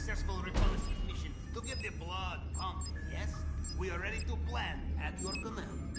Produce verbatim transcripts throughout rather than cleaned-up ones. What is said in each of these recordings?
successful reconnaissance mission to get the blood pumping, yes? We are ready to plan at your command.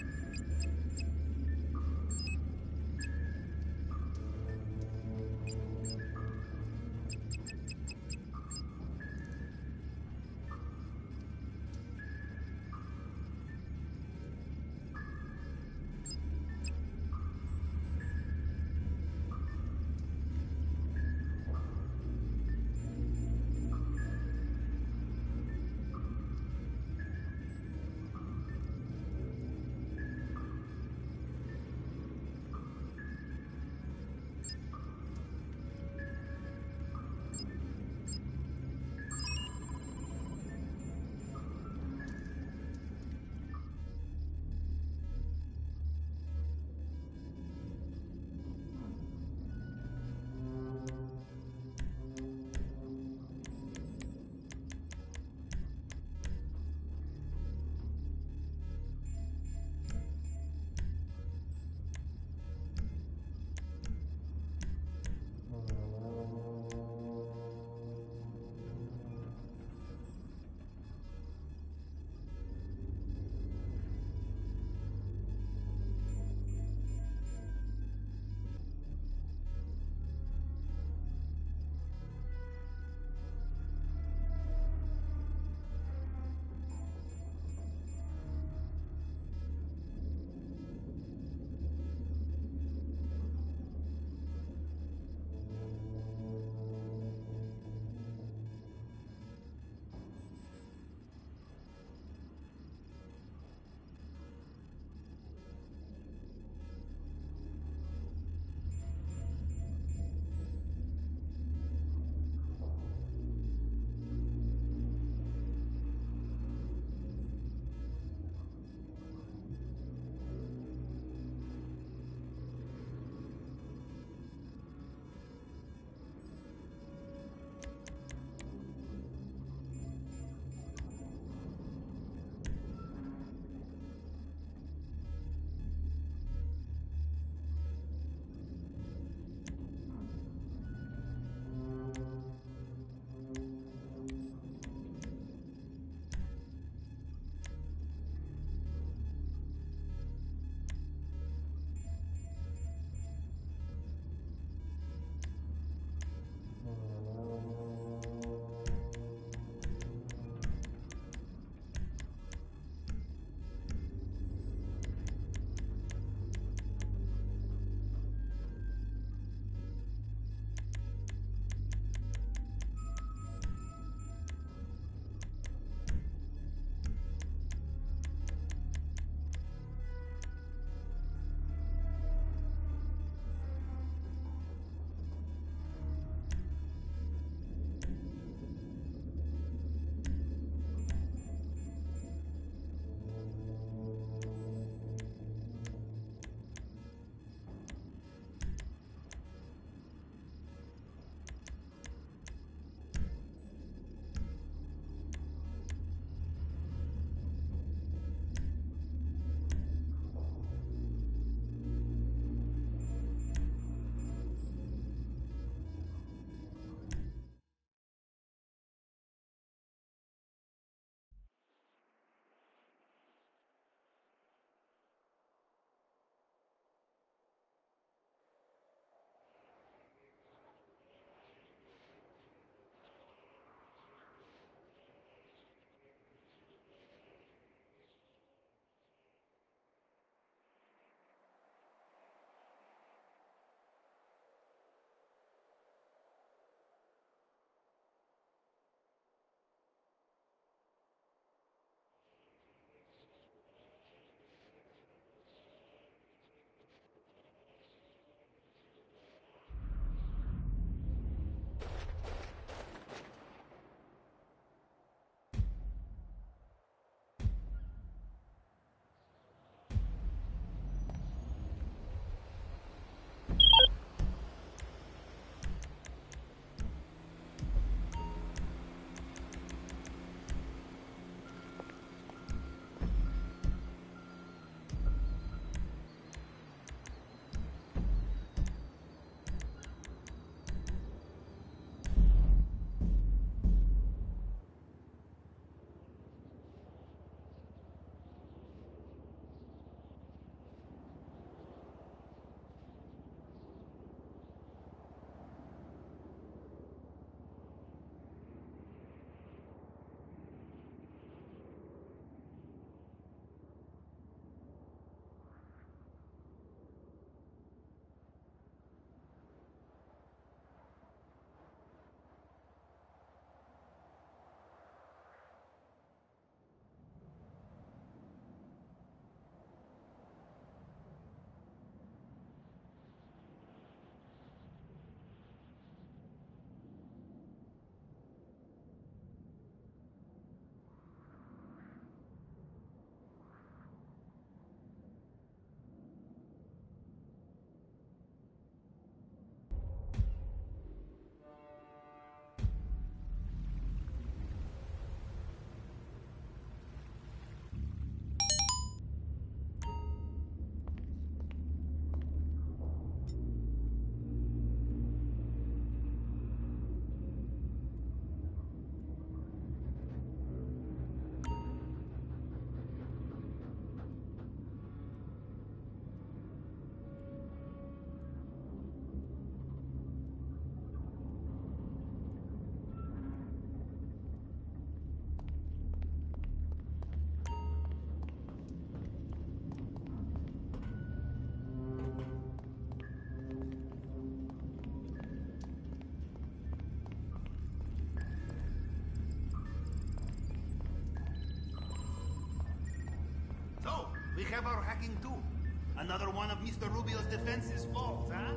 have our hacking too. Another one of Mister Rubio's defenses falls, huh?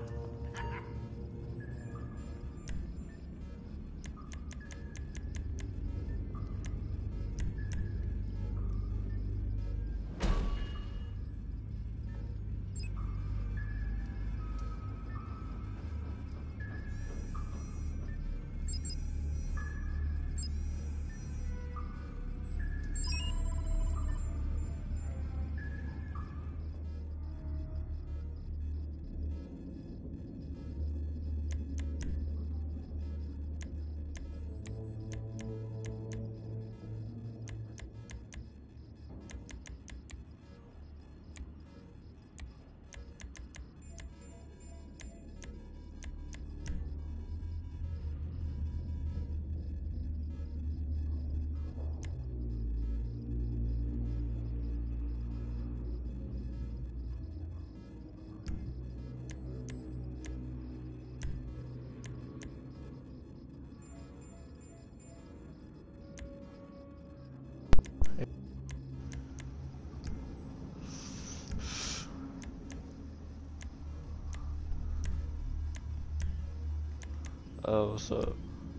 Oh, what's up?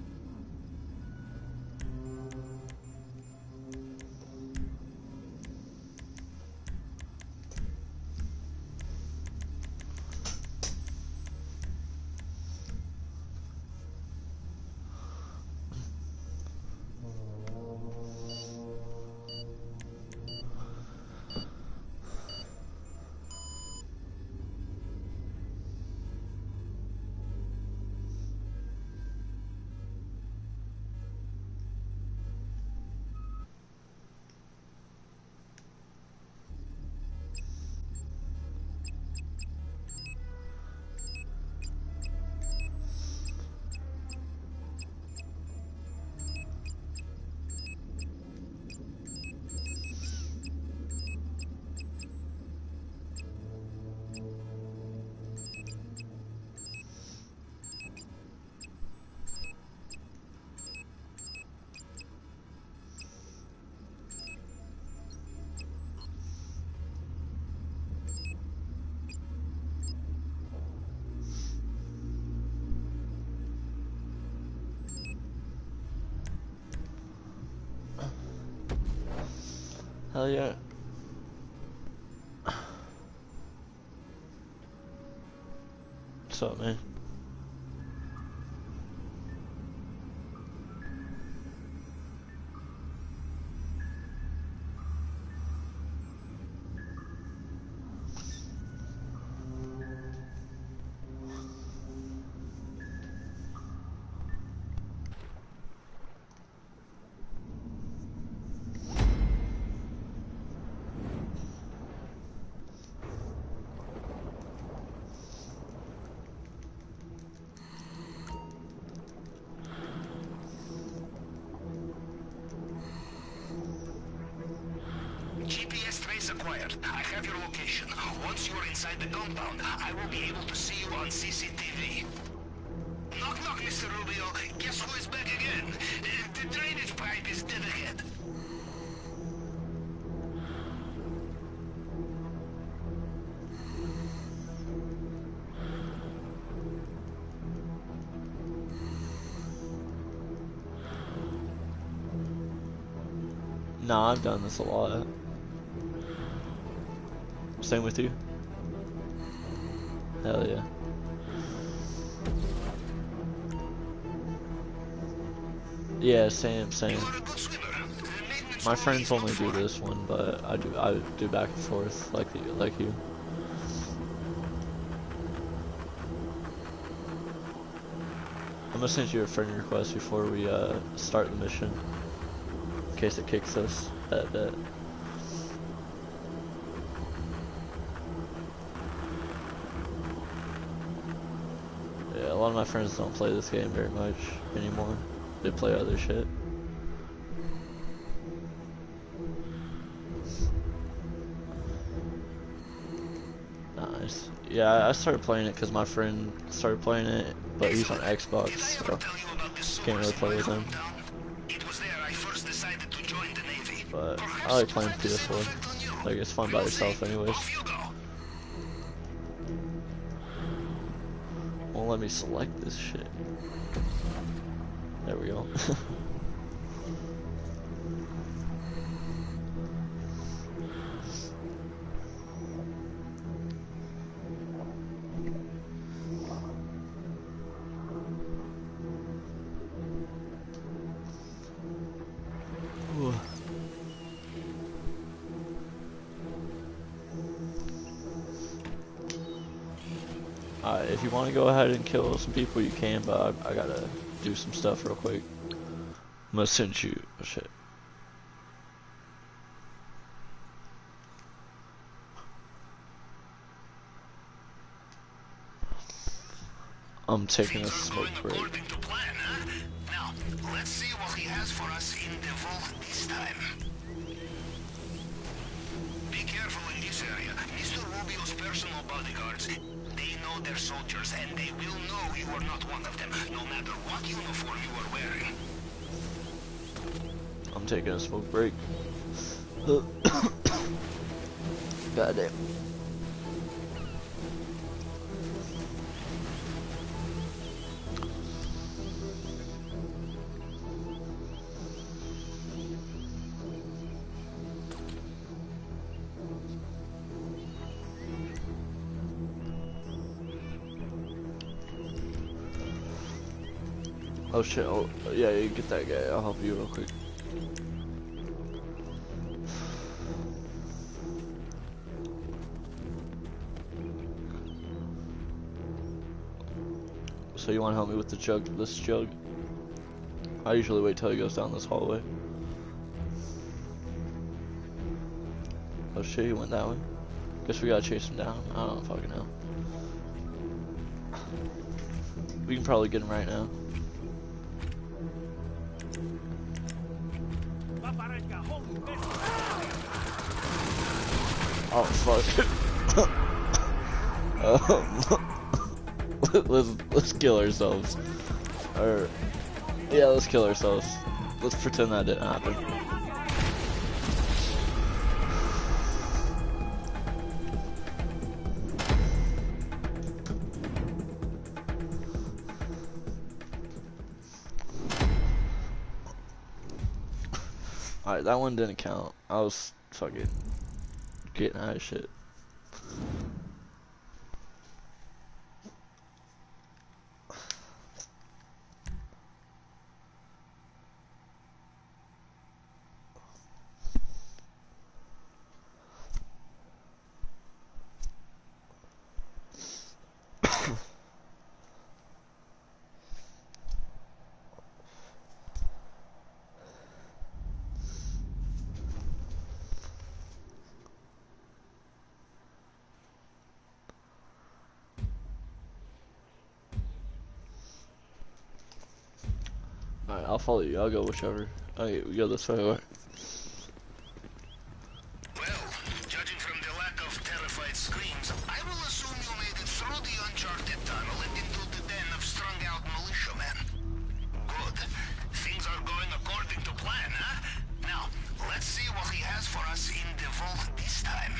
Hell yeah. What's up, man? G P S trace acquired. I have your location. Once you're inside the compound, I will be able to see you on C C T V. Knock knock, Mister Rubio. Guess who is back again? Uh, the drainage pipe is dead ahead. Nah, I've done this a lot. Same with you? Hell yeah. Yeah, same, same. My friends only do this one, but I do I do back and forth like you, like you. I'm gonna send you a friend request before we uh, start the mission, in case it kicks us at that. Yeah, a lot of my friends don't play this game very much anymore. They play other shit. Nice. Yeah, I started playing it because my friend started playing it, but he's on Xbox, so can't really play with him. But I like playing P S four. Like, it's fun by yourself anyways. Off you go. Won't let me select this shit. There we go. Alright, if you want to go ahead and kill some people, you can, but I, I gotta do some stuff real quick. I'm gonna send you. Oh, shit. I'm taking a smoke break. According to plan, huh? Now, let's see what he has for us in the vault this time. Be careful in this area. Mister Rubio's personal bodyguards, they know their soldiers, and they will know you are not one of them, no matter what uniform you are wearing. I'm taking a smoke break. God damn. Oh shit, oh, yeah, you get that guy, I'll help you real quick. So you want to help me with the jug, this jug? I usually wait till he goes down this hallway. Oh shit, he went that way. Guess we gotta chase him down. I don't fucking know. We can probably get him right now. Oh fuck. um, let's let's kill ourselves. Or yeah, let's kill ourselves. Let's pretend that didn't happen. Alright, that one didn't count. I was fucking getting out of shit. Alright, I'll follow you. I'll go whichever. Okay, we go this way. Or... Well, judging from the lack of terrified screams, I will assume you made it through the uncharted tunnel and into the den of strung-out militiamen. Good. Things are going according to plan, huh? Now, let's see what he has for us in the vault this time.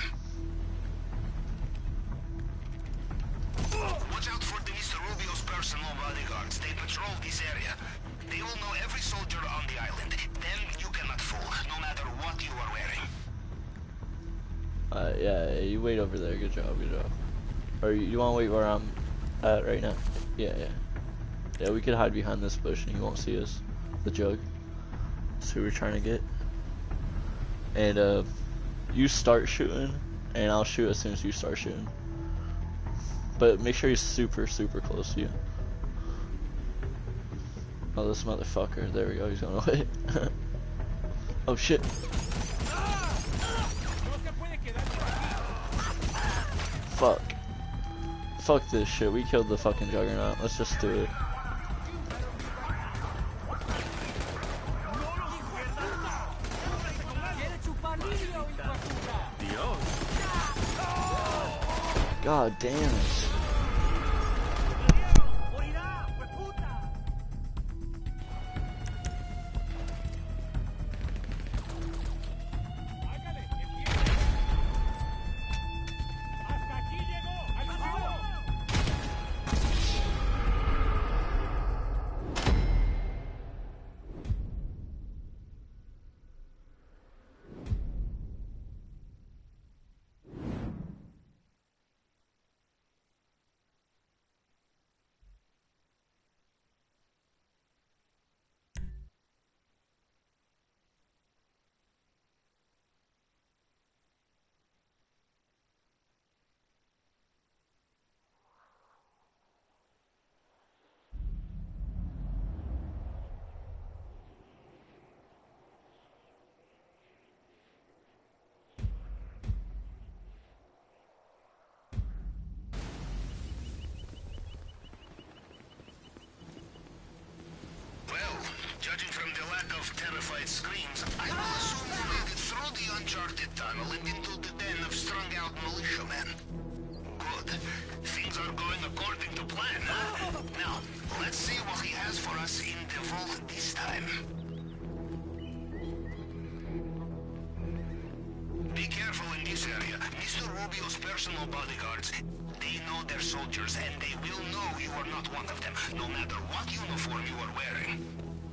Watch out for the Mister Rubio's personal bodyguards. They patrol this area. They will know every soldier on the island. Them you cannot fool, no matter what you are wearing. Uh, yeah, you wait over there. Good job, good job. Or you, you want to wait where I'm at right now? Yeah, yeah. Yeah, we could hide behind this bush and you won't see us. The jug. That's who we're trying to get. And, uh, you start shooting, and I'll shoot as soon as you start shooting. But make sure he's super, super close to you. Oh, this motherfucker. There we go, he's going away. Oh shit. Fuck. Fuck this shit. We killed the fucking juggernaut. Let's just do it. God damn it. track of terrified screams, I will assume you made it through the uncharted tunnel and into the den of strung-out militiamen. Good. Things are going according to plan, huh? Now, let's see what he has for us in the vault this time. Be careful in this area. Mister Rubio's personal bodyguards, they know their soldiers, and they will know you are not one of them, no matter what uniform you are wearing.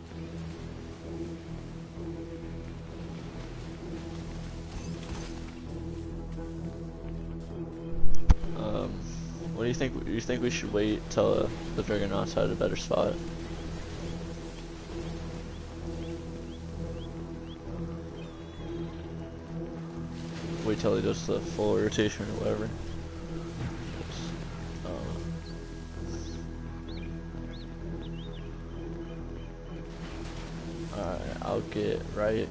Um, what do you think? You think we should wait till uh, the Dragonauts had a better spot? Wait till he does the full rotation or whatever. Um, Alright, I'll get right.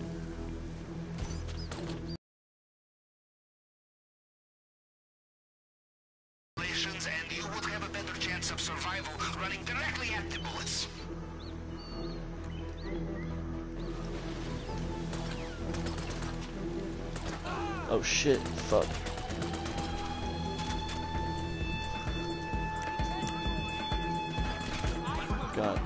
And you would have a better chance of survival running directly at the bullets. Oh shit, fuck. God.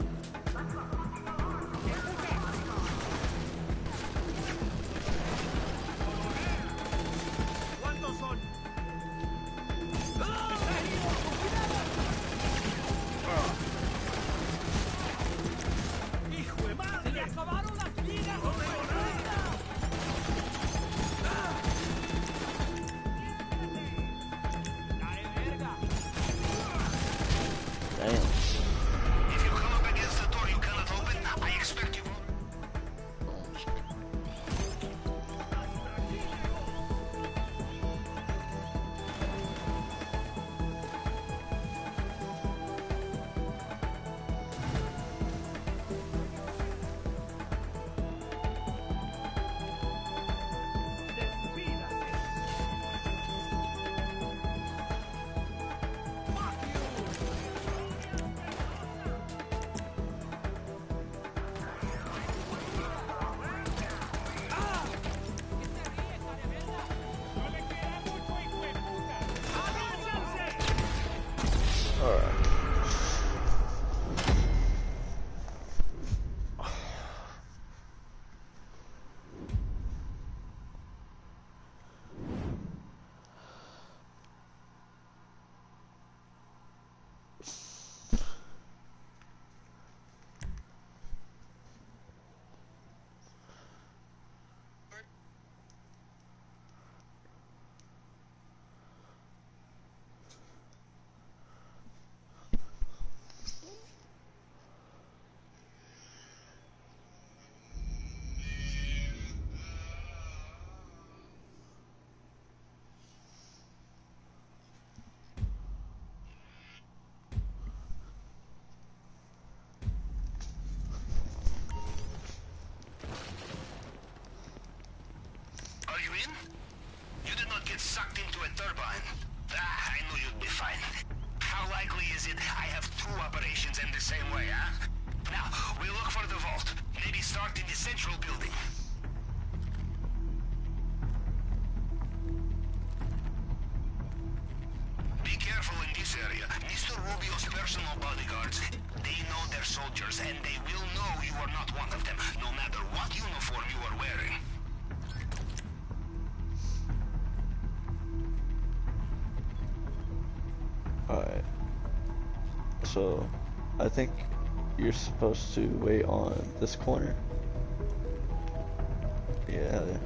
If you come up against a door you cannot open, I expect you. Are you in? You did not get sucked into a turbine. Ah, I knew you'd be fine. How likely is it I have two operations in the same way, huh? Now, we look for the vault. Maybe start in the central building. Be careful in this area. Mister Rubio's personal bodyguards, they know their soldiers, and they will know you are not one of them, no matter what uniform you are wearing. Alright. So, I think you're supposed to wait on this corner. Yeah, yeah.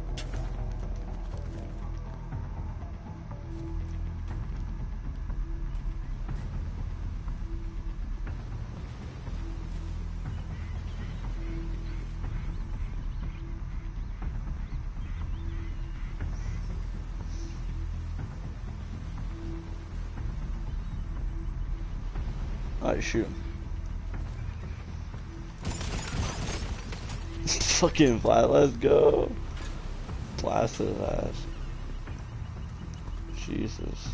Alright, shoot him. Fucking fly, let's go. Blast his ass. Jesus.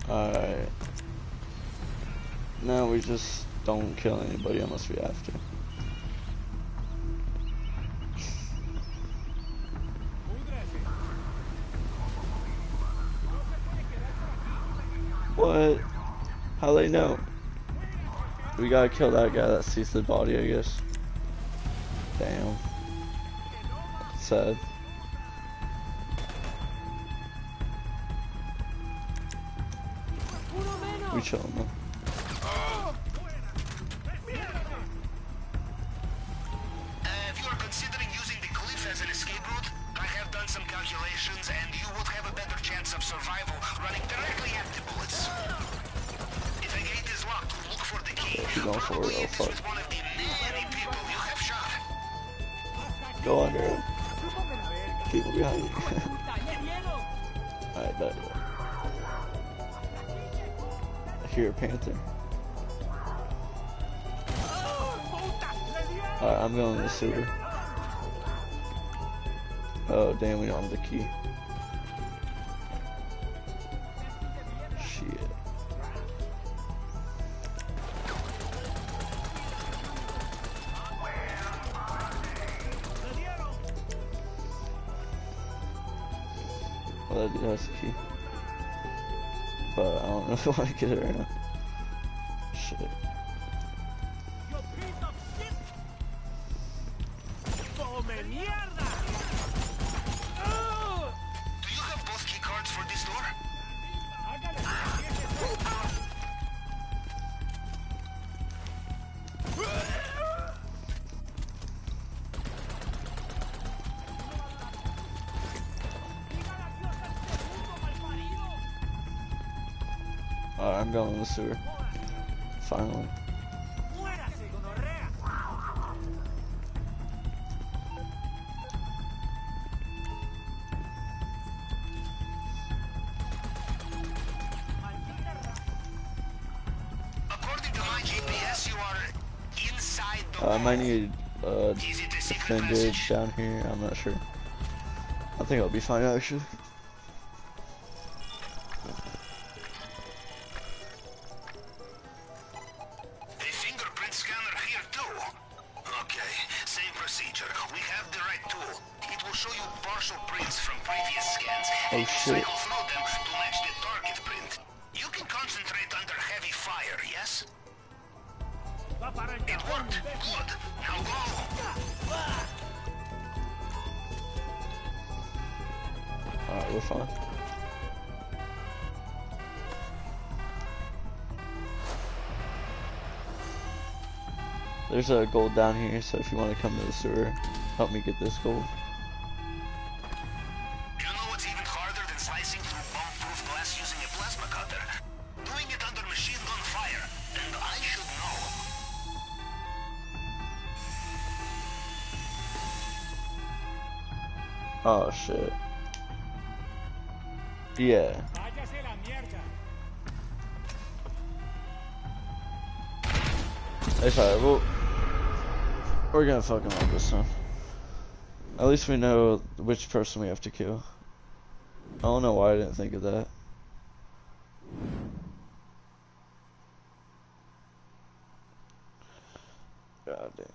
Alright. Now we just don't kill anybody unless we have to. What? How they know? We gotta kill that guy that sees the body, I guess. Damn. Sad. We chillin' though. If you are considering using the cliff as an escape route, I have done some calculations and you would have a better chance of survival running directly at the bullets. If a gate is locked, look for the key. Keep going forward, Probably oh it is fuck. with one of the many people you have shot. Go under him. People behind you. Alright, bet. I hear a panther. Alright, I'm going to the sewer. Oh, damn, we don't have the key. Shit. Well, that dude has the key. But I don't know if I want to get it right now. Shit. Do you have both key cards for this door? Alright, I'm going in the sewer. Finally. According to my G P S, you are inside the Uh, I might wall. need uh, Is it a secret defended passage? down here. I'm not sure. I think I'll be fine actually. A fingerprint scanner here too. Okay, same procedure. We have the right tool. It will show you partial prints from previous scans. Oh, and you shit. cycle through them to match the target print. You can concentrate under heavy fire, yes? It worked. Good. Now go. Alright, we're fine. There's a gold down here, so if you want to come to the sewer, help me get this gold. You know what's even harder than slicing through bomb-proof glass using a plasma cutter? Doing it under machine gun fire. And I should know. Oh shit. Yeah. It's alright, well, we're gonna fuck him up this time. At least we know which person we have to kill. I don't know why I didn't think of that. God damn.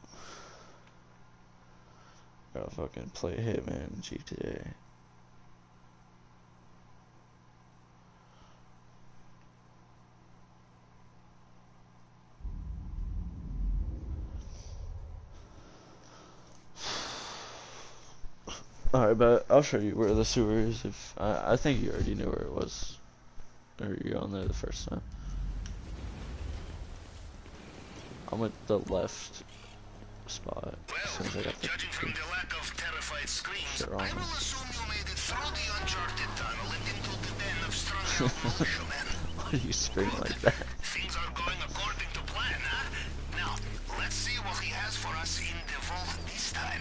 Gotta fucking play Hitman G T A. Alright, but I'll show you where the sewer is. If I, I think you already knew where it was. Or you're on there the first time. I'm at the left spot. As soon as I Well, got the judging from the lack of terrified screams, Shit wrong. I will assume you made it through the uncharted tunnel and into the den of strong-willed militiamen. Why do you scream like that? Things are going according to plan, huh? Now, let's see what he has for us in the vault this time.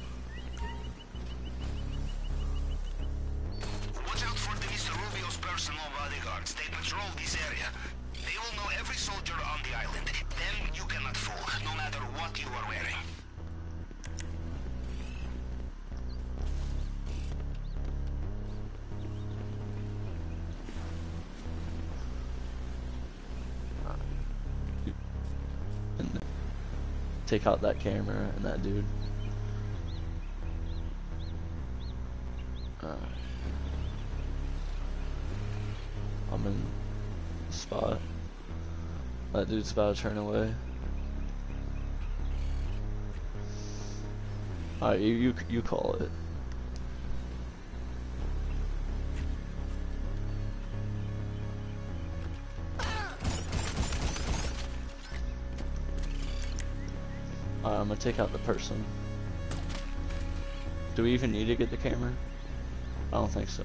Watch out for the Mister Rubio's personal bodyguards. They patrol this area. They will know every soldier on the island. Them you cannot fool, no matter what you are wearing. And take out that camera and that dude. Alright. I'm in spot. That dude's about to turn away. Alright, you, you, you call it. Alright, I'm gonna take out the person. Do we even need to get the camera? I don't think so.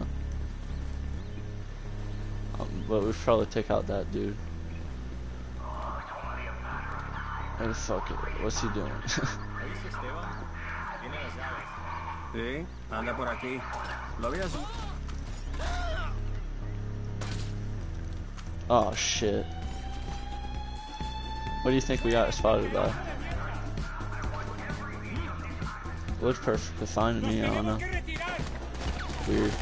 Um, but we should probably take out that dude. Oh fuck it, what's he doing? Sí, anda por aquí. Lo vi así. Oh shit. What do you think we got spotted by? Looks perfectly fine to me, I don't know. Weird.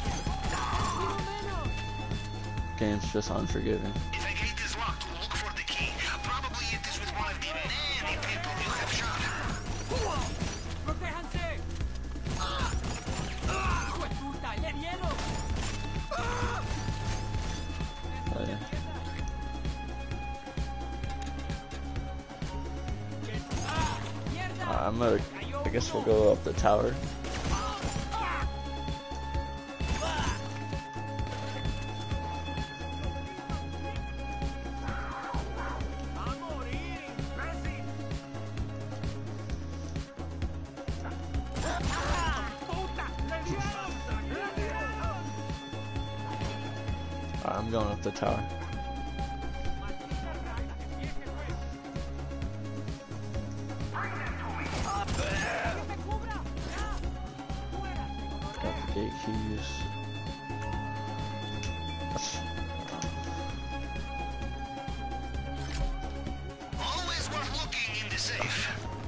Game's just unforgiving. If a gate is locked, look for the key. Probably it is with one of the many people you have shot. Oh, yeah. Alright, I'm gonna, I guess we'll go up the tower. Alright, I'm going up the tower. Got the gate keys. Always worth looking in the safe.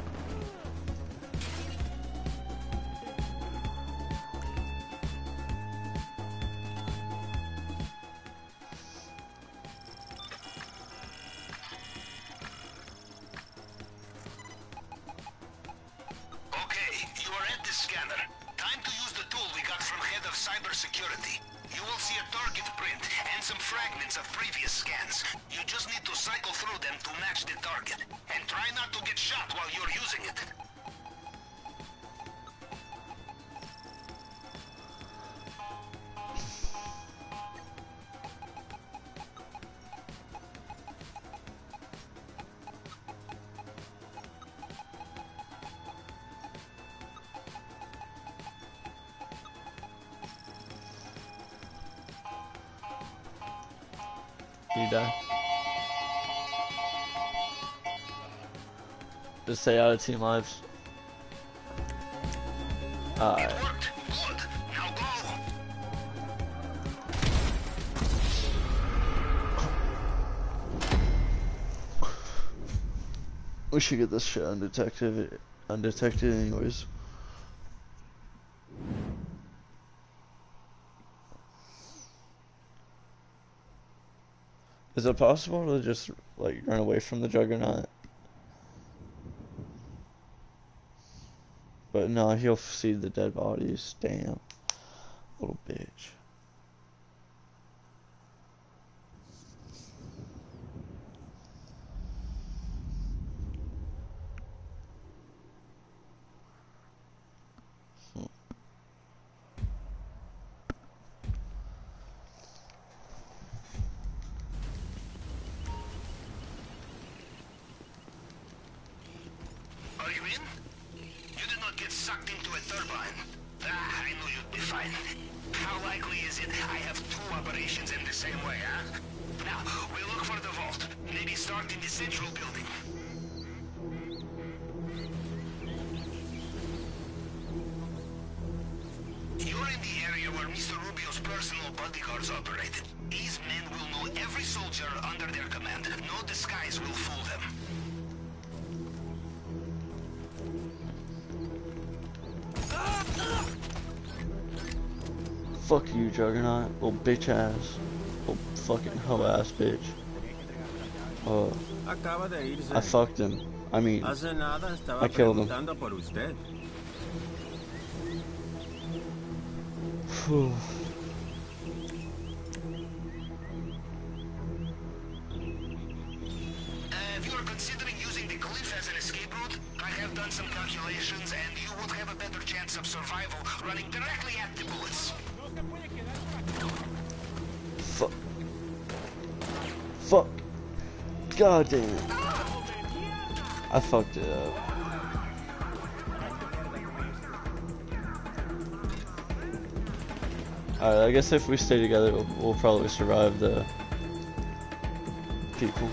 Okay, you are at the scanner. Time to use the tool we got from head of cybersecurity. You will see a target print and some fragments of previous scans. You just need to cycle through them to match the target. And try not to get shot while you're using it. Did you die? Just stay out of team lives. Alright. It worked. Good. Now go. We should get this shit undetected, undetected anyways. Is it possible to just like run away from the Juggernaut? But no, he'll see the dead bodies. Damn. Little bitch. Are you in? You did not get sucked into a turbine. Ah, I knew you'd be fine. How likely is it I have two operations in the same way, huh? Now, we look for the vault. Maybe start in the central building. You're in the area where Mister Rubio's personal bodyguards operated. These men will know every soldier under their command. No disguise will fool them. Fuck you, Juggernaut. Little bitch ass. Little fucking hoe ass bitch. Oh, Acaba de irse. I fucked him. I mean, Hace nada estaba I killed him. preguntando por usted. Phew. simulations, and you would have a better chance of survival running directly at the bullets. Fuck. Fuck. God damn it. I fucked it up. Alright, I guess if we stay together, we'll, we'll probably survive the people.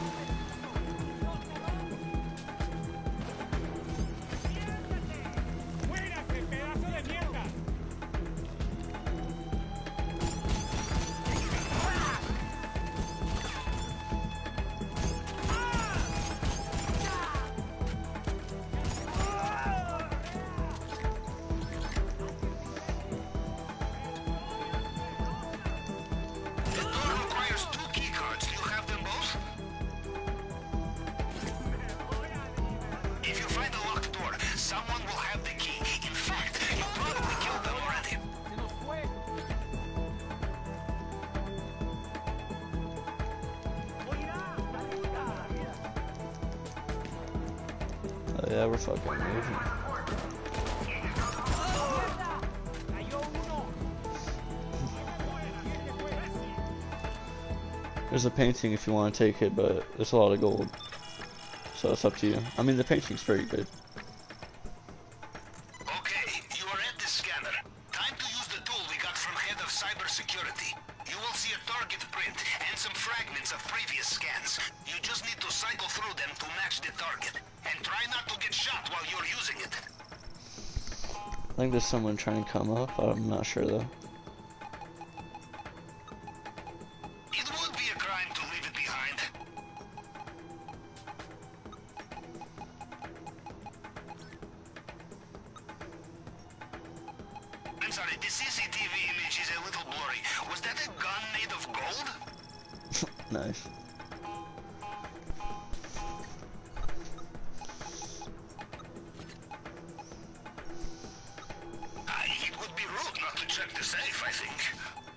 Yeah, we're fucking moving. There's a painting if you want to take it, but there's a lot of gold. So it's up to you. I mean, the painting's pretty good. Okay, you are at the scanner. Time to use the tool we got from head of cybersecurity. You will see a target print and some fragments of previous scans. You just need to cycle through them to match the target. And try not to get shot while you're using it. I think there's someone trying to come up. I'm not sure though. It would be a crime to leave it behind. I'm sorry, the C C T V image is a little blurry. Was that a gun made of gold? Nice. Check the safe, I think.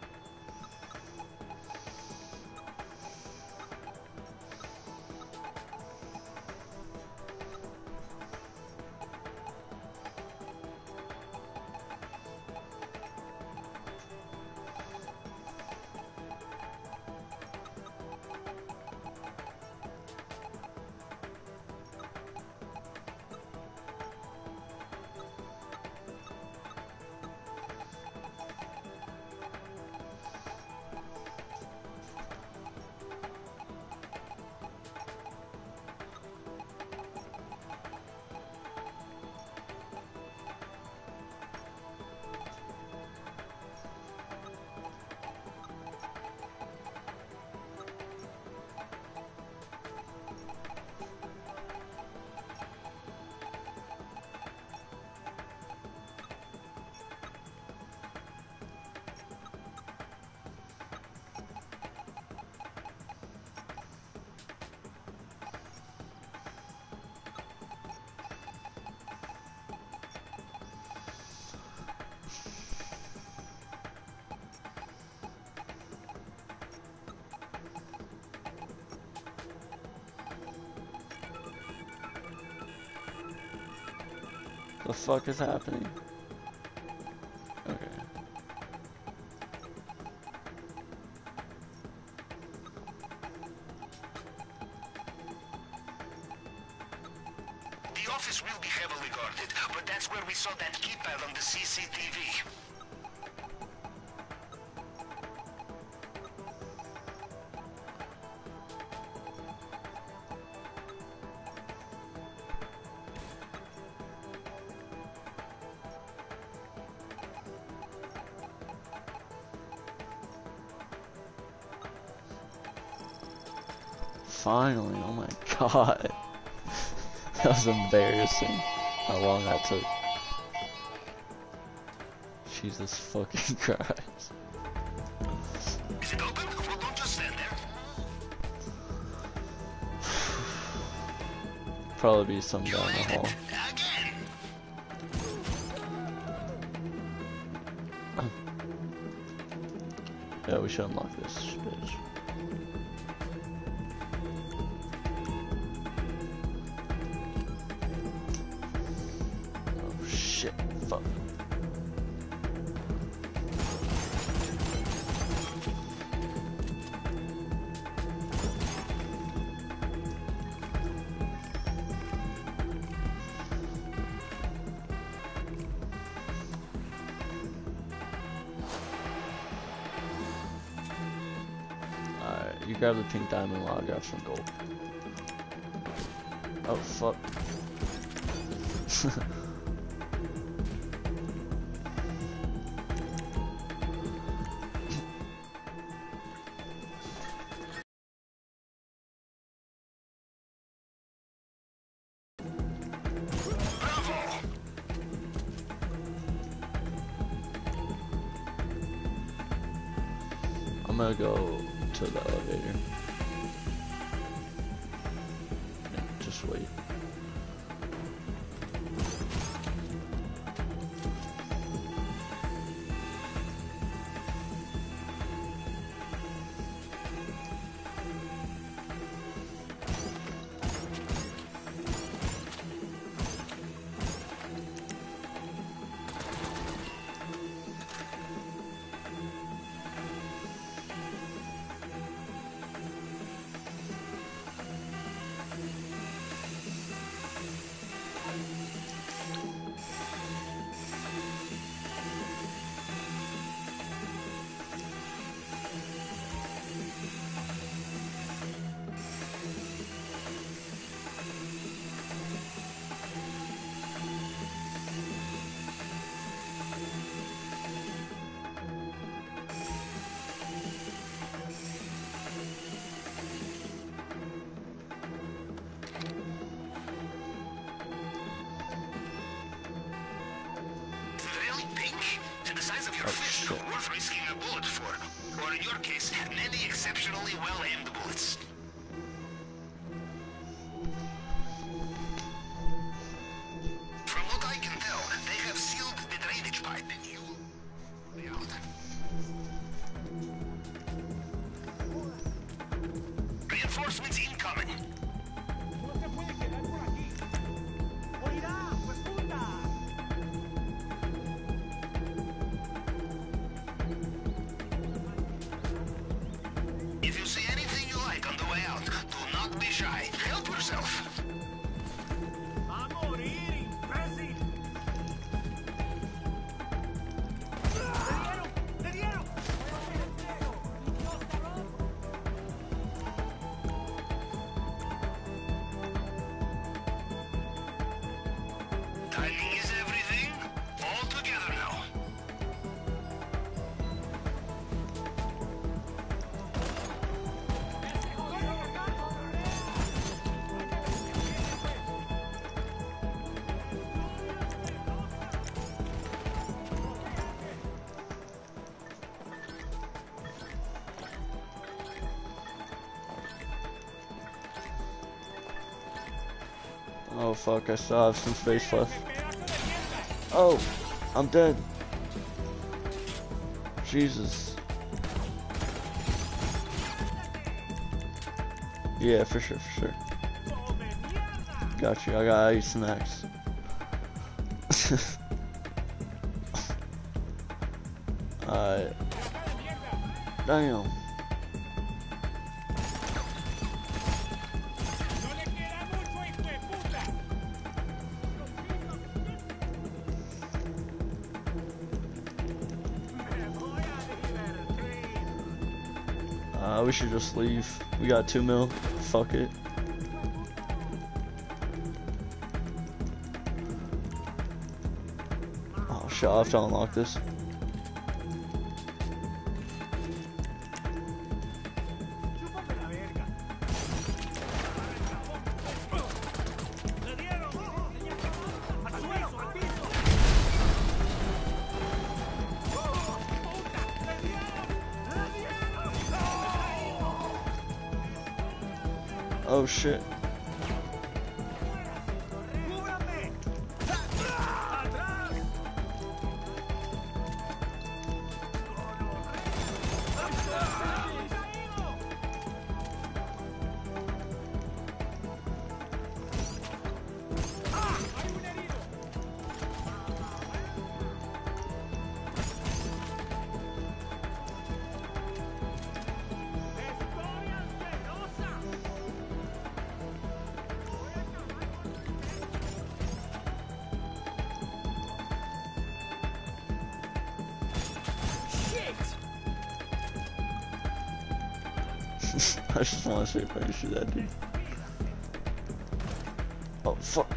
The fuck is happening? Okay. The office will be heavily guarded, but that's where we saw that keypad on the C C T V. Finally, oh my god. That was embarrassing how long that took. Jesus fucking Christ. Is it open? Well, don't just stand there. Probably be some You down the made hall. it. Again. Yeah, we should unlock this bitch. shit. Fuck. Alright, you grab the pink diamond while I grab some gold. Oh fuck. I'm gonna go to the elevator. Yeah, just wait. Worth risking a bullet for, or in your case, many exceptionally well-aimed bullets. From what I can tell, they have sealed the drainage pipe. You will be out. Reinforcements incoming. If you see anything you like on the way out, do not be shy. Help yourself. Timing is everything. All together now. Oh fuck, I still have some space left. Oh, I'm dead. Jesus. Yeah, for sure, for sure. Got you, I got ice snacks. Alright. Damn. Uh, we should just leave. We got two mil. Fuck it. Oh shit, I'll have to unlock this. Oh shit. I just want to see if I can shoot that dude. Oh, fuck.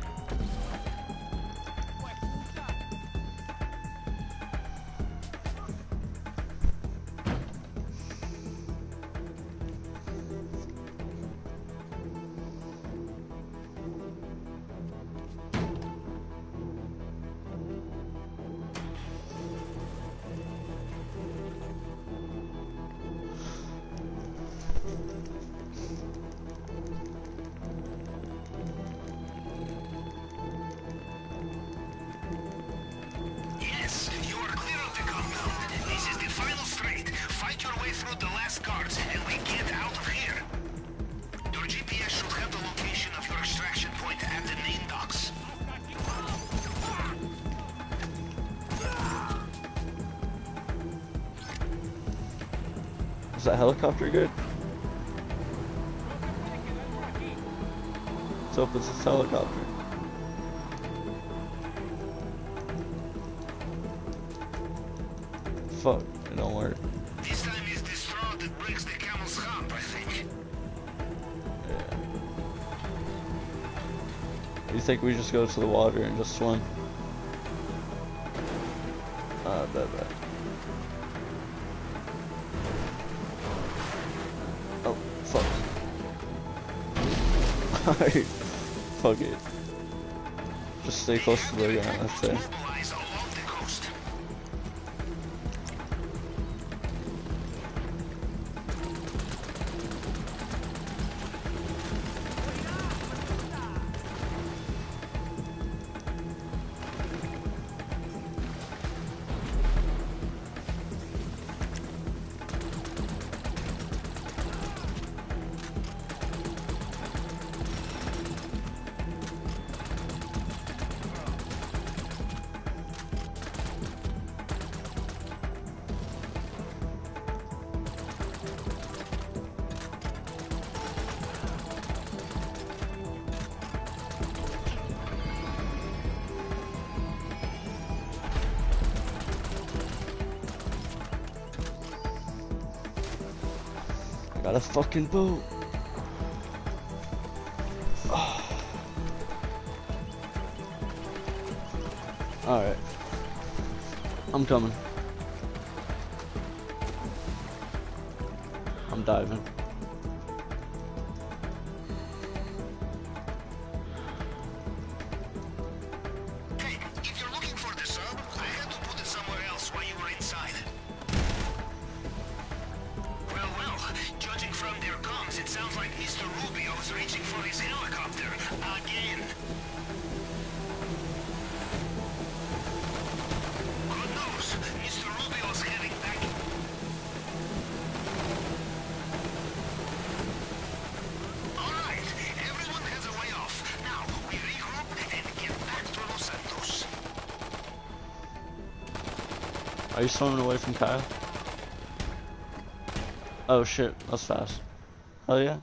Yes, you are clear of the compound. This is the final straight. Fight your way through the last guards, and we get out of here. Your G P S should have the location of your extraction point at the main docks. Is that helicopter good? Let's hope it's this helicopter. Fuck, it don't work. This time is the straw that breaks the camel's hump, I think. Yeah. You think we just go to the water and just swim? Ah, bet, bet. Oh, fuck. Alright. Fuck it. Just stay close to the ground, that's it. Mobilize along the coast. Got a fucking boat. Alright. I'm coming. I'm diving. Hey, if you're looking for the sub, I had to put it somewhere else while you were inside. Well, well, judging from their comms, it sounds like Mister Rubio is reaching for his helicopter again. Good news, Mister Rubio is heading back. All right, everyone has a way off. Now we regroup and get back to Los Santos. Are you swimming away from Kyle? Oh shit, that's fast. Hell yeah.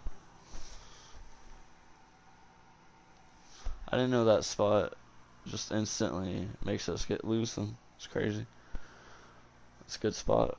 I didn't know that spot just instantly makes us get lose them. It's crazy. It's a good spot.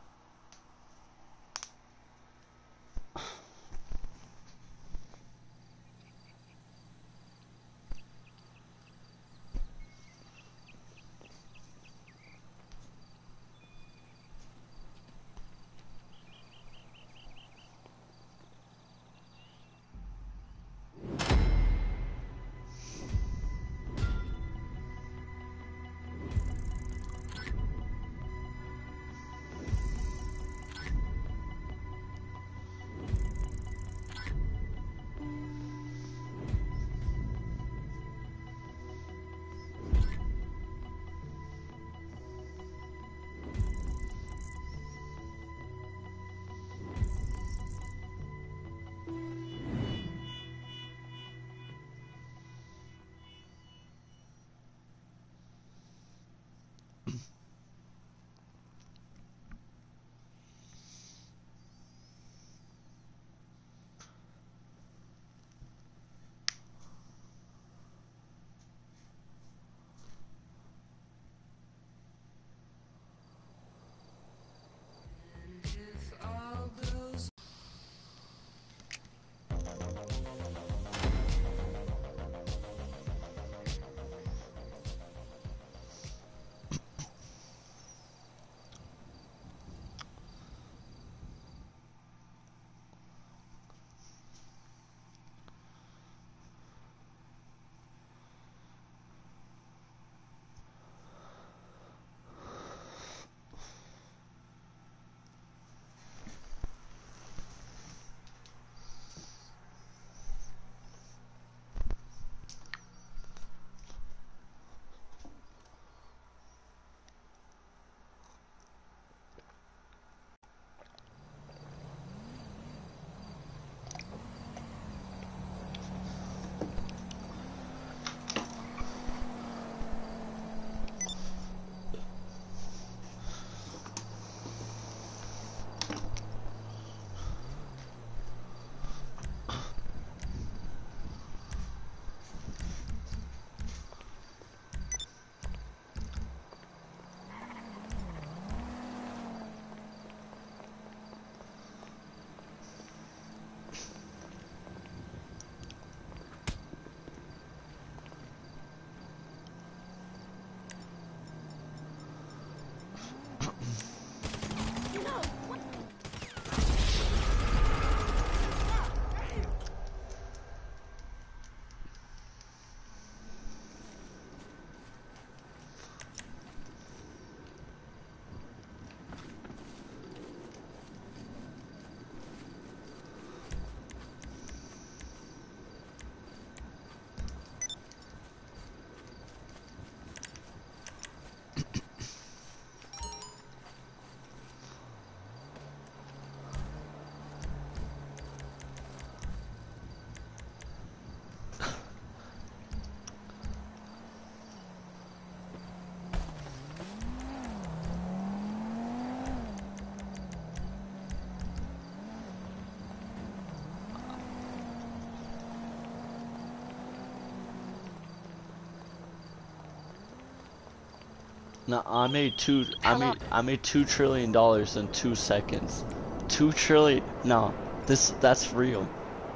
No, I made two. I made I made two trillion dollars in two seconds. Two trillion. No, this that's real.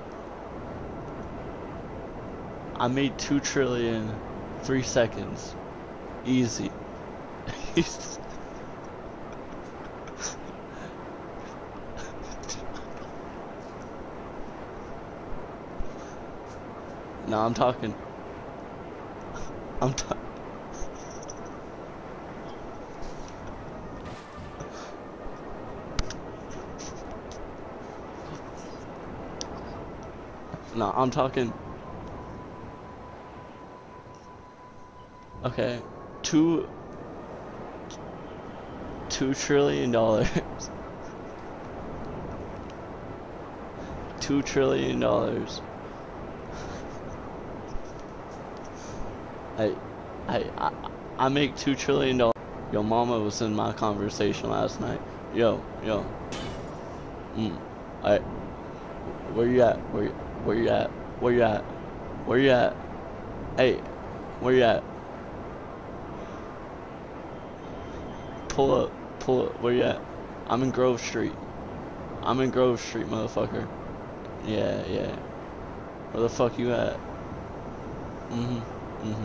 I made two trillion, three seconds, easy. No, I'm talking. I'm talking. No, I'm talking. Okay, two, two trillion dollars. Two trillion dollars. I, I, I, I make two trillion dollars. Yo, mama was in my conversation last night. Yo, yo. Mm. I. Where you at? Where, where you at? Where you at? Where you at? Hey, where you at? Pull up, pull up. Where you at? I'm in Grove Street. I'm in Grove Street, motherfucker. Yeah, yeah. Where the fuck you at? Mm-hmm, mm-hmm.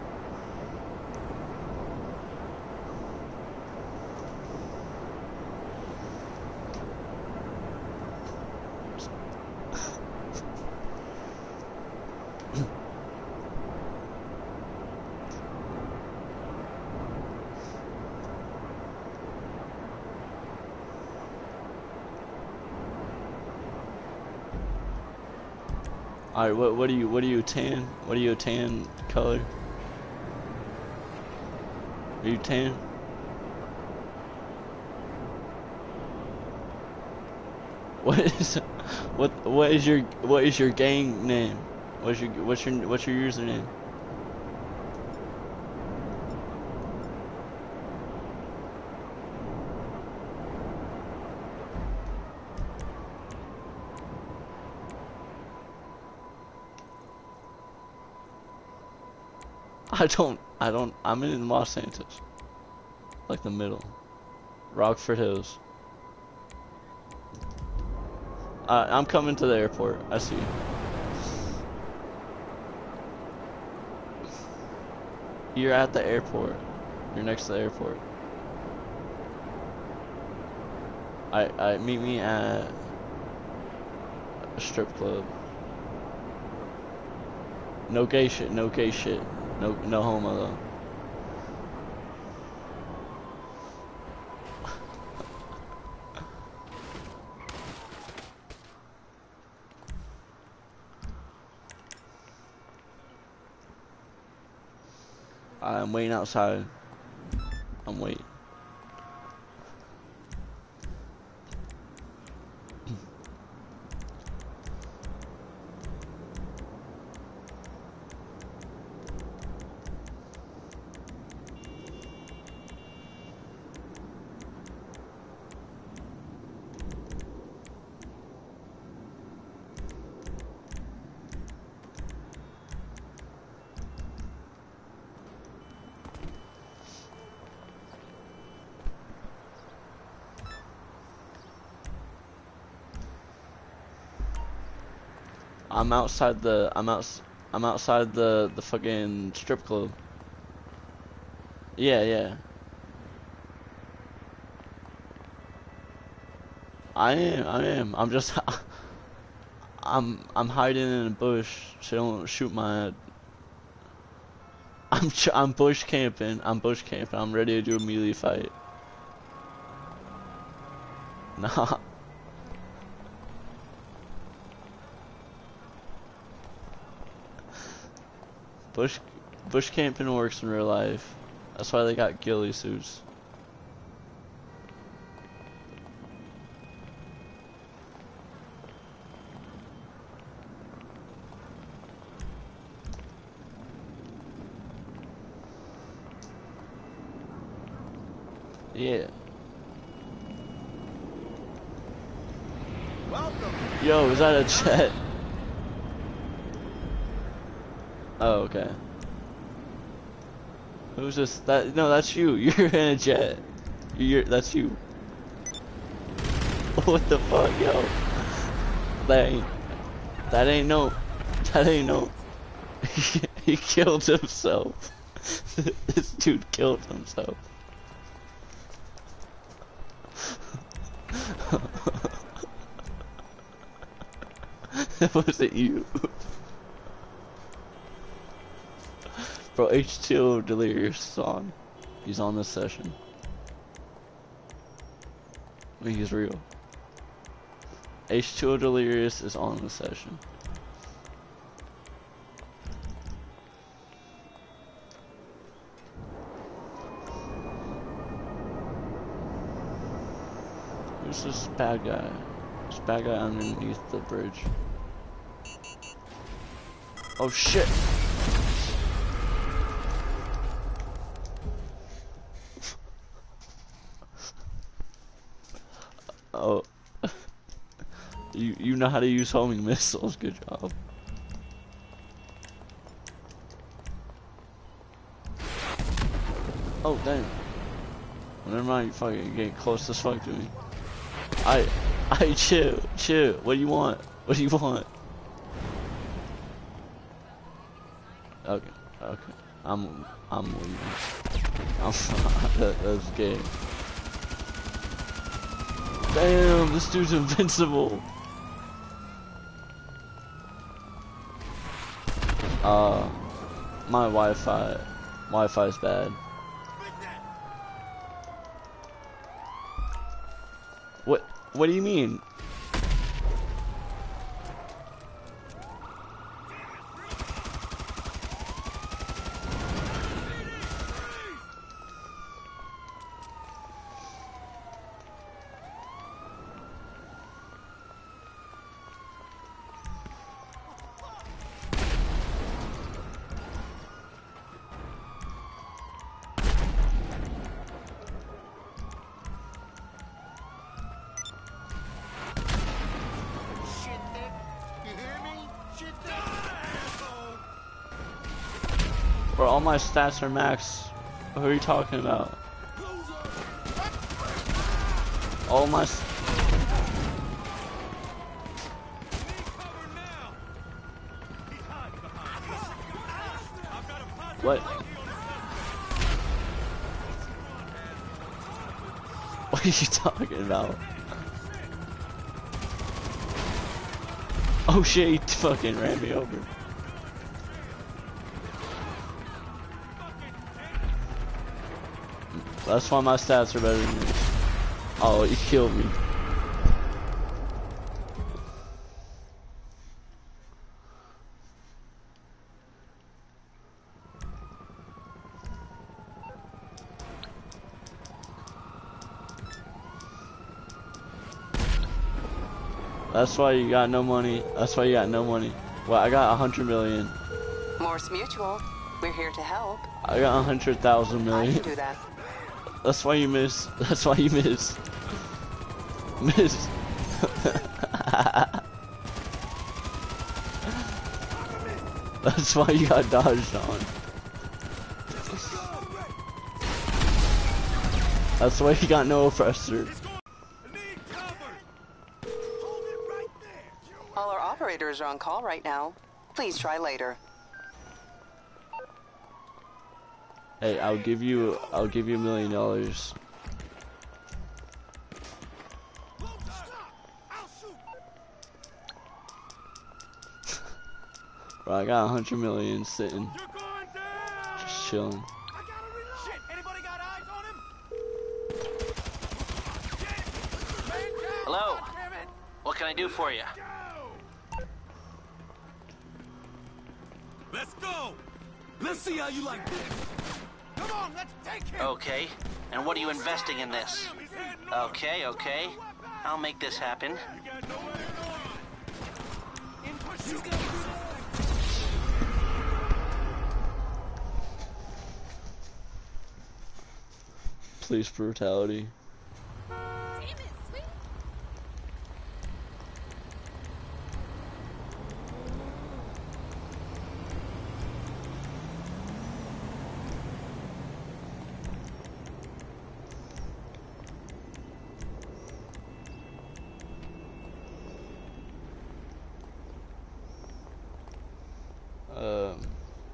Alright, what what do you what do you tan? What do you tan color? Are you tan? What is what what is your what is your gang name? What's your what's your what's your username? I don't, I don't, I'm in Los Santos. Like the middle. Rockford Hills. Uh, I'm coming to the airport. I see you. You're at the airport. You're next to the airport. I, I meet me at a strip club. No gay shit, no gay shit. No, no homo though. I'm waiting outside. I'm waiting. I'm outside the I'm out I'm outside the the fucking strip club. Yeah, yeah. I am, I am. I'm just I'm I'm hiding in a bush so don't shoot my head. I'm ch I'm bush camping. I'm bush camping. I'm ready to do a melee fight. Nah. Bush, bush camping works in real life. That's why they got ghillie suits. Yeah. Welcome. Yo, is that a jet? Oh, okay. Who's this? That no, that's you. You're in a jet. You're that's you. What the fuck, yo? That ain't. That ain't no. That ain't no. He killed himself. This dude killed himself. That wasn't you. Bro, H two O Delirious is on. He's on this session. I mean, he's real. H two O Delirious is on the session. Who's this bad guy? This bad guy underneath the bridge. Oh shit! Oh. You you know how to use homing missiles, good job. Oh damn. Never mind, you fucking getting close as fuck to me. I I chill, chill. What do you want? What do you want? Okay, okay. I'm I'm leaving. I'm that, that's gay. Damn, this dude's invincible. Uh, my Wi-Fi, Wi-Fi is bad. What? What do you mean? Bro, all my stats are max. What are you talking about? All my s What? What are you talking about? Oh shit, he fucking ran me over. That's why my stats are better than yours. Oh, you killed me. That's why you got no money. That's why you got no money. Well, I got a hundred million. Morse Mutual. We're here to help. I got a hundred thousand million. I can do that. That's why you miss. That's why you miss. Miss. That's why you got dodged on. That's why you got no oppressor. All our operators are on call right now. Please try later. Hey, I'll give you. I'll give you a million dollars. Bro, I got a hundred million sitting, just chilling. Hello. What can I do for you? Let's go. Let's see how you like this. Come on, let's take him. Okay. And what are you investing in this? Okay, okay. I'll make this happen. Police brutality.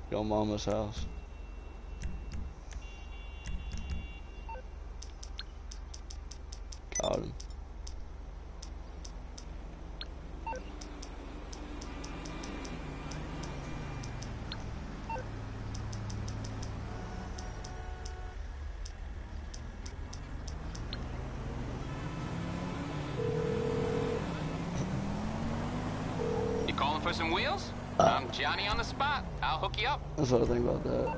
Your mama's house. Got him. You calling for some wheels? I'm Johnny on the spot. I'll hook you up. That's what I think about that.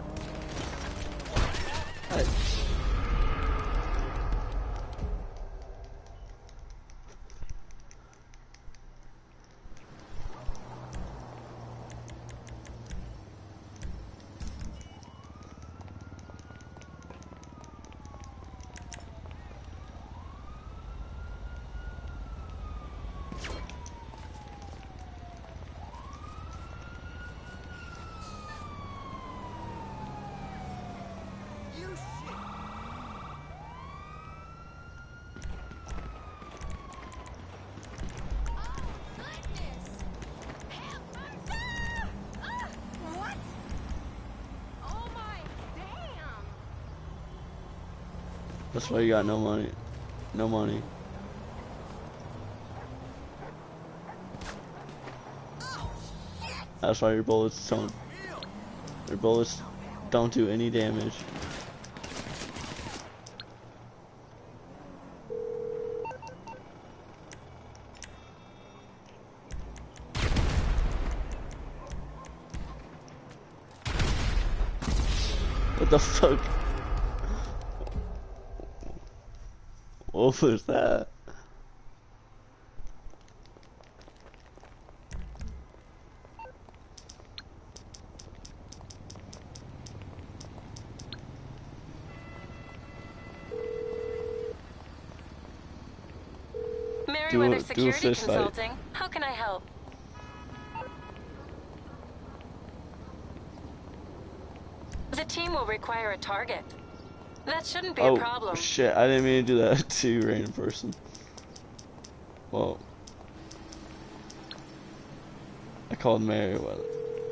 Hey. That's why you got no money. No money. That's why your bullets don't. Your bullets don't do any damage. What the fuck? What was that? Merryweather do a Security fist fight. Consulting. How can I help? The team will require a target. That shouldn't be Oh a problem. shit! I didn't mean to do that to you, random person. Well, I called Merryweather.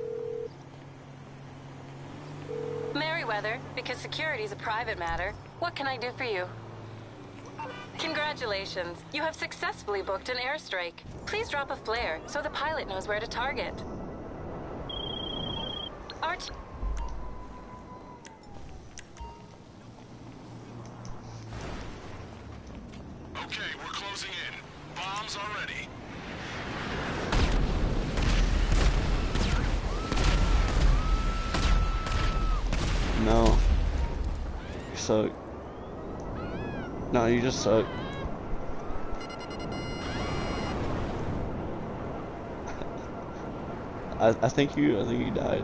Merryweather, because security is a private matter. What can I do for you? Congratulations. You have successfully booked an airstrike. Please drop a flare so the pilot knows where to target. Art. Okay, we're closing in. Bombs are ready. No. You suck. No, you just suck. I I think you I think you died.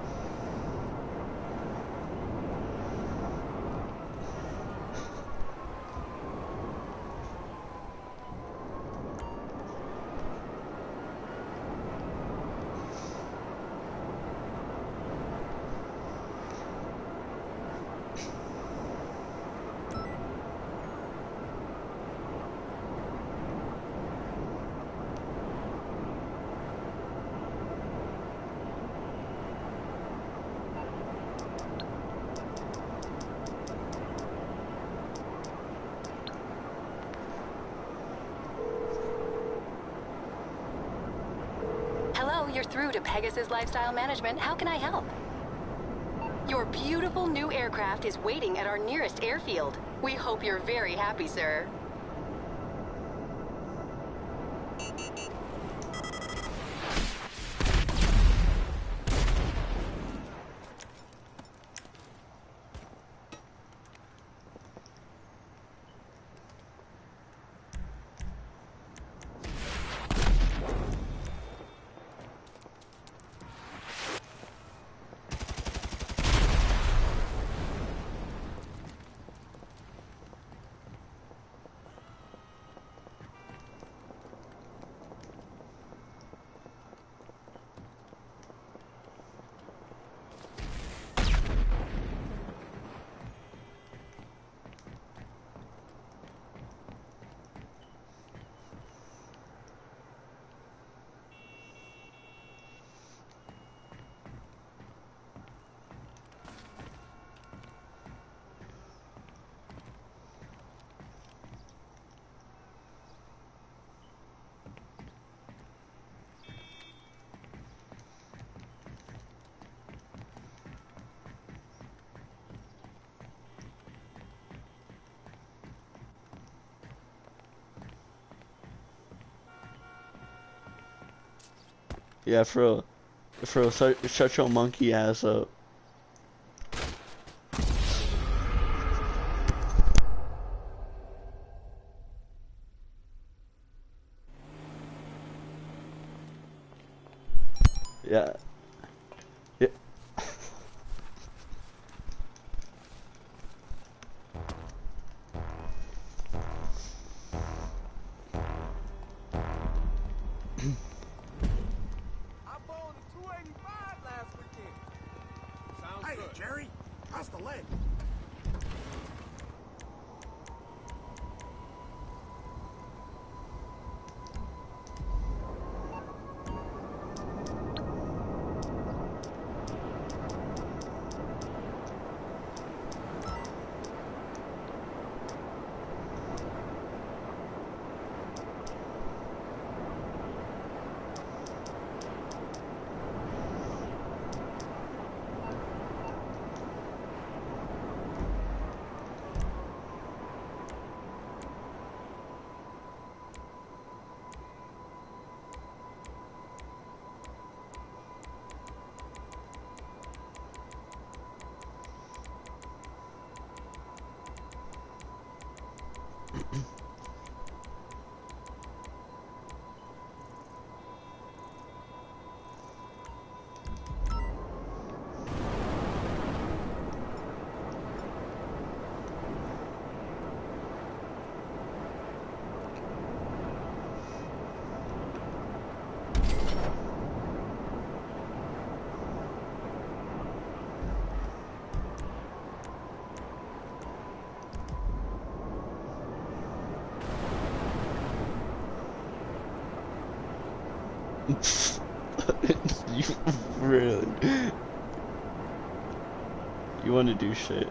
Hello, you're through to Pegasus Lifestyle Management. How can I help? Your beautiful new aircraft is waiting at our nearest airfield. We hope you're very happy, sir. Yeah, for real. For real, shut, shut your monkey ass up. Yeah. Yeah. I bowled a two eighty-five last weekend. Sounds Hey, good. Jerry, how's the leg? You really? You want to do shit?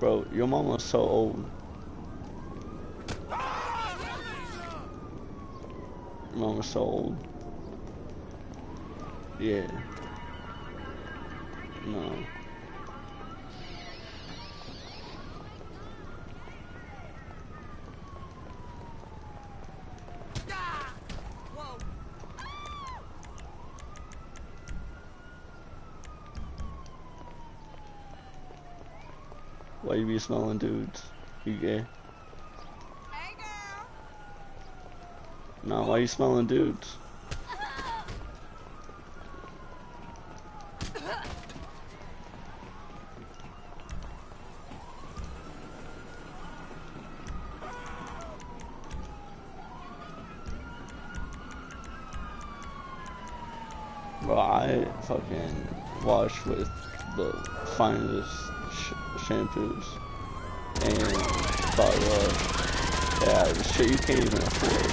Bro, your mama's so old. Your mama's so old. Yeah. No. Why you be smelling dudes? You gay? Hey girl. No, why you smelling dudes? Bro, I fucking wash with the finest sh shampoos and body wash. Yeah, the shit you can't even afford.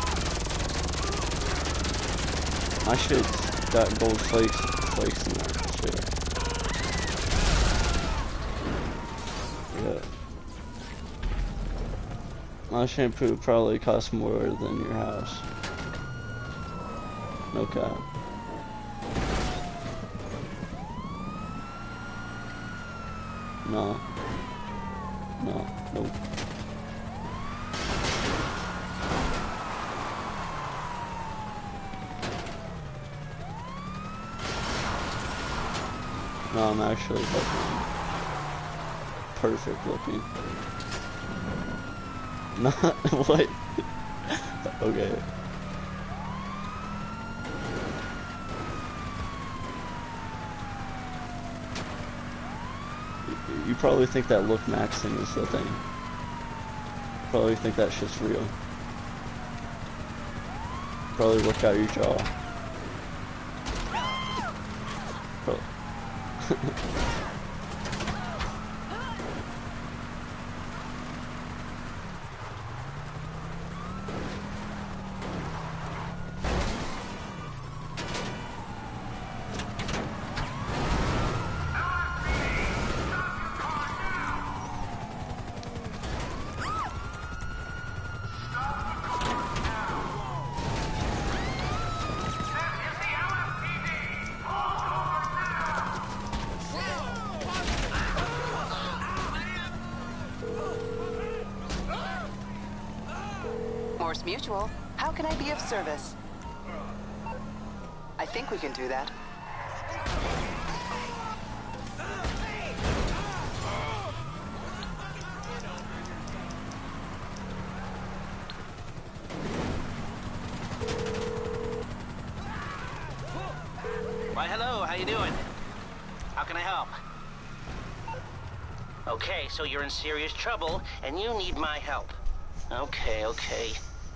My shit's got gold flakes, flakes in that shit. Yeah. My shampoo probably costs more than your house. No cap. No. No. Nope. No, I'm actually fucking perfect looking. Not what? Okay. You probably think that look maxing is the thing. Probably think that shit's real. Probably work out your jaw. Probably. Morse Mutual, how can I be of service? I think we can do that. Why, hello, how you doing? How can I help? Okay, so you're in serious trouble, and you need my help. Okay, okay.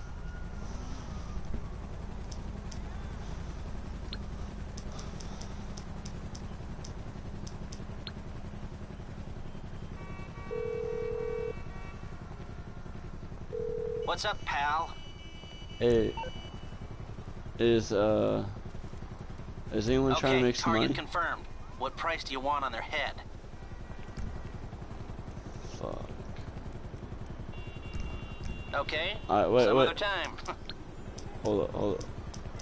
What's up, pal? Hey, is uh, is anyone okay, trying to make some target money? confirmed. What price do you want on their head? Fuck. Okay. Alright, wait, Some wait. other time. Hold up, hold up.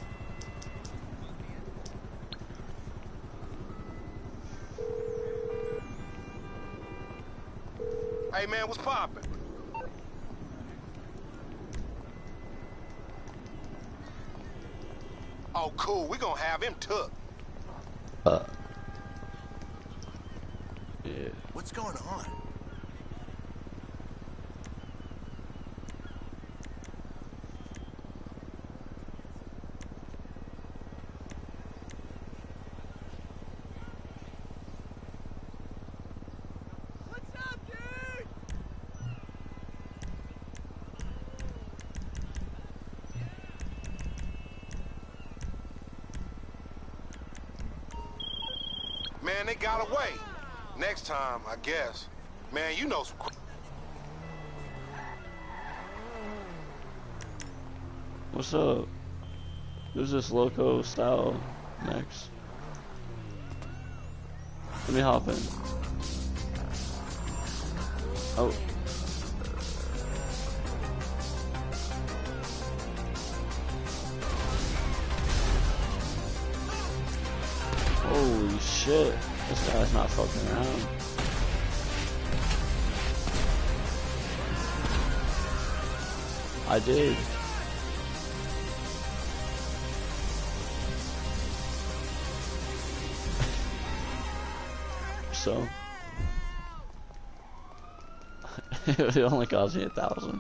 Hey man, what's poppin'? Oh, cool. We gonna have him took. Uh. Yeah. What's going on? Man, they got away. Next time, I guess. Man, you know some... What's up? Who's this loco style next? Let me hop in. Oh. Holy shit. This guy's not fucking around. I did. So. It only cost me a thousand.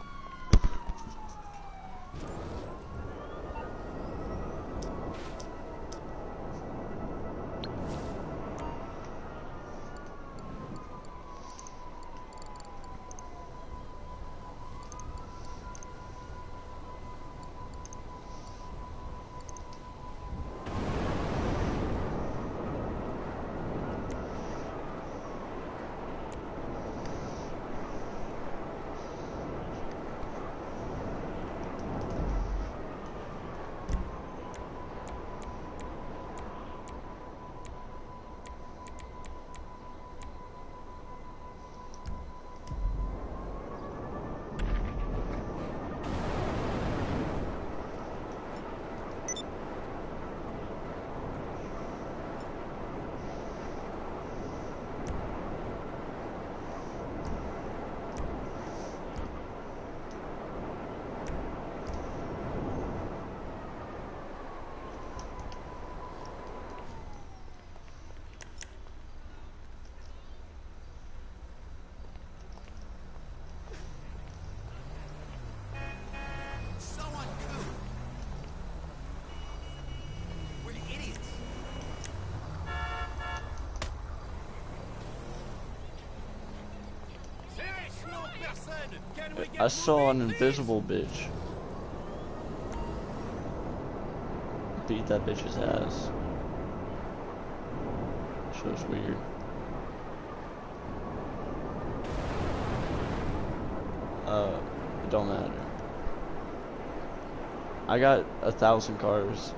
I saw an invisible bitch. Beat that bitch's ass. Shit was weird. Uh, it don't matter. I got a thousand cars.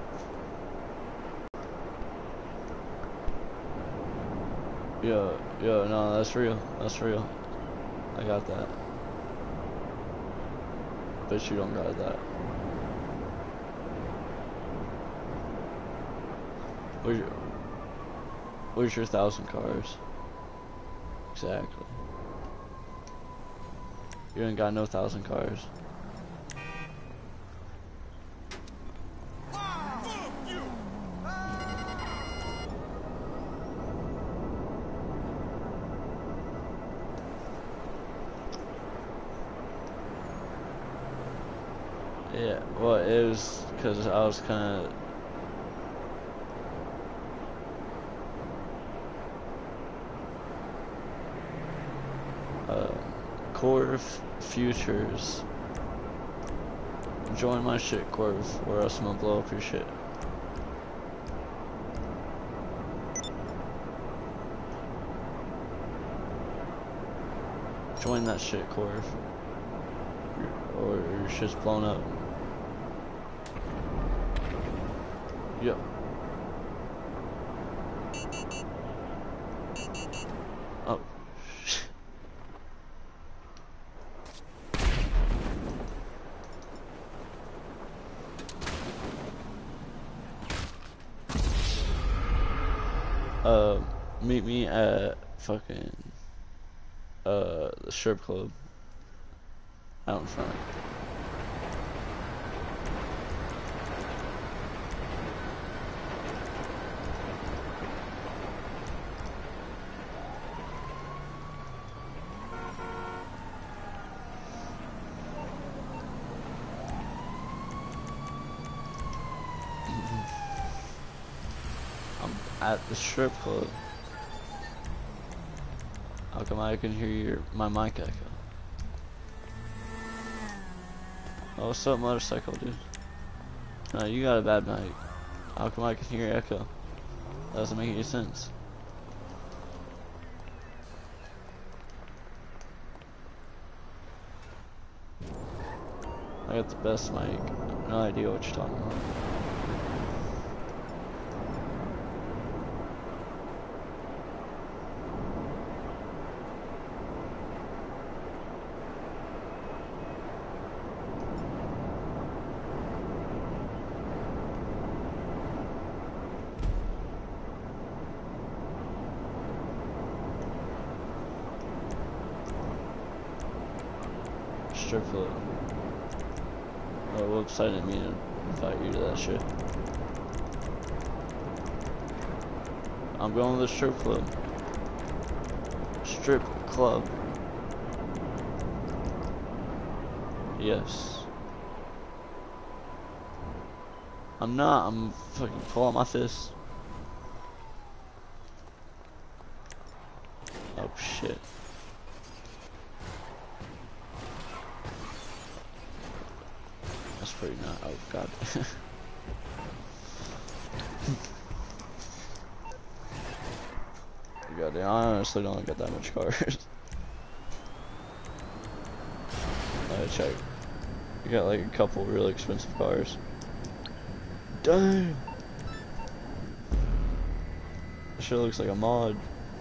Yeah, yeah, no, that's real. That's real. I got that. Bet you don't got that. Where's your, where's your thousand cars? Exactly. You ain't got no thousand cars. Yeah, well, it was because I was kind of uh, Corv Futures. Join my shit, Corv, or else I'm gonna blow up your shit. Join that shit, Corv, or your shit's blown up. Yep. Oh. uh, meet me at fucking uh the strip club out in front. At the strip club. How come I can hear your my mic echo? Oh, what's up, motorcycle dude? No, you got a bad mic. How come I can hear your echo? That doesn't make any sense. I got the best mic. No idea what you're talking about. strip club. Oh, whoops, I didn't mean to invite you to that shit. I'm going to the strip club. Strip club. Yes. I'm not, I'm fucking pulling my fist. Oh shit. That's pretty not, oh god. God, I honestly don't get that much cars. Let me check. You got like a couple really expensive cars. Damn! That shit looks like a mod.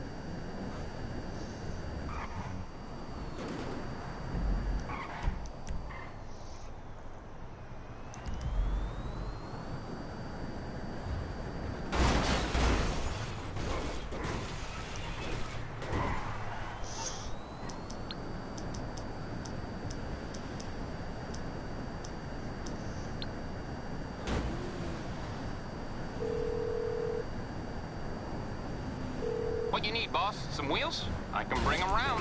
What you need, boss? Some wheels? I can bring them round.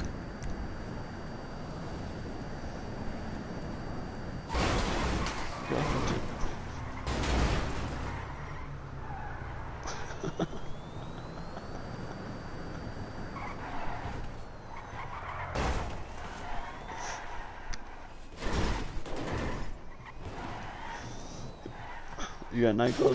You got nightclub?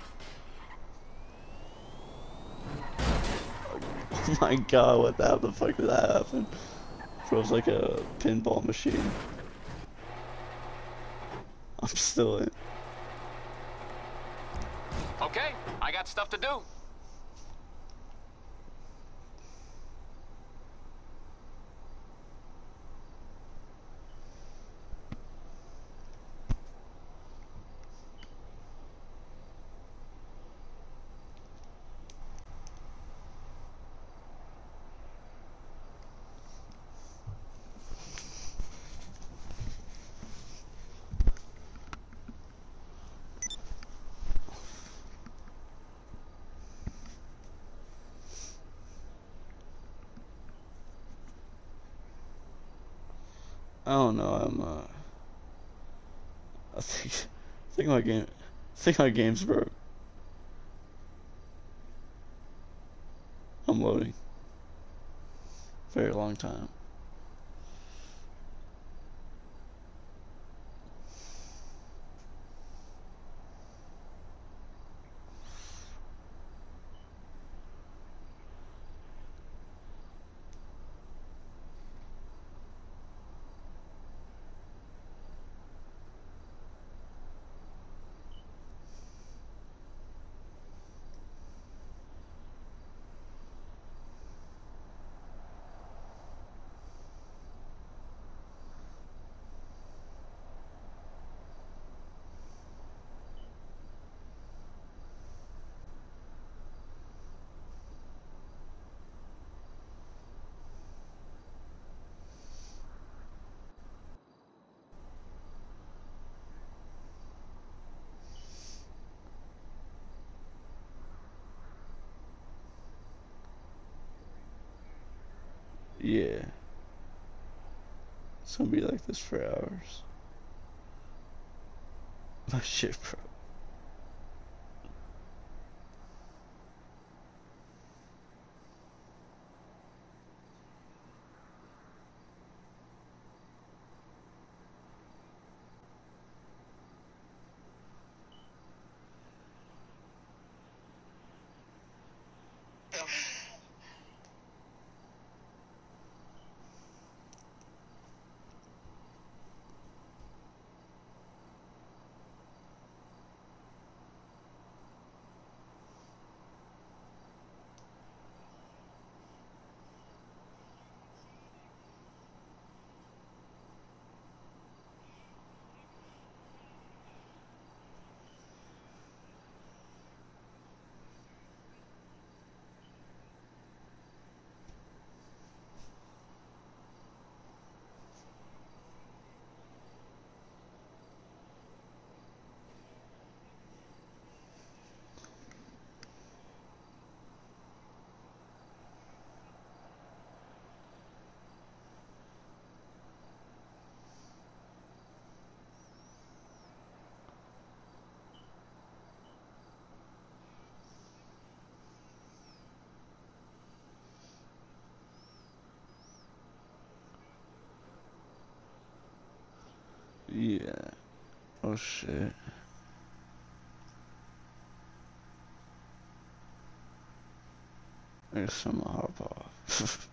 Oh my god, what the, how the fuck did that happen? It was like a pinball machine. I'm still in. Okay, I got stuff to do. I don't know, I'm uh I think I think my game I think my game's broke. I'm loading. Very long time. Yeah. It's gonna be like this for hours. My shit, bro. Yeah. Oh shit. I guess I'm gonna hop off.